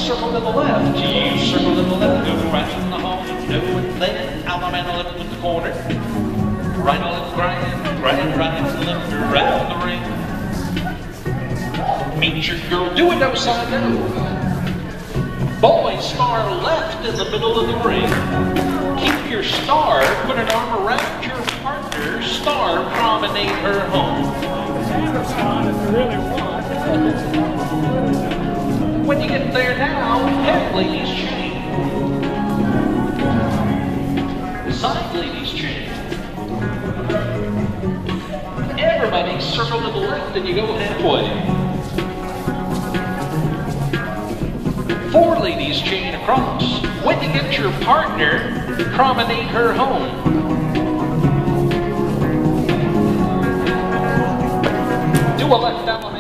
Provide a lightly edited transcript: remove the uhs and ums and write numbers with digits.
circle to the left. You circle to the left, go right in the hall. No, and then out the man left in the corner. Right on left, grind, right to the left, around the ring. Meet your girl, do it, no side, no. Boys, star left in the middle of the ring. Keep your star, put an arm around your partner, star, promenade her home. When you get there now, head ladies chain. Side ladies chain. Everybody circle to the left and you go halfway. 4 ladies chain across. When you get your partner, promenade her home. Do a left down the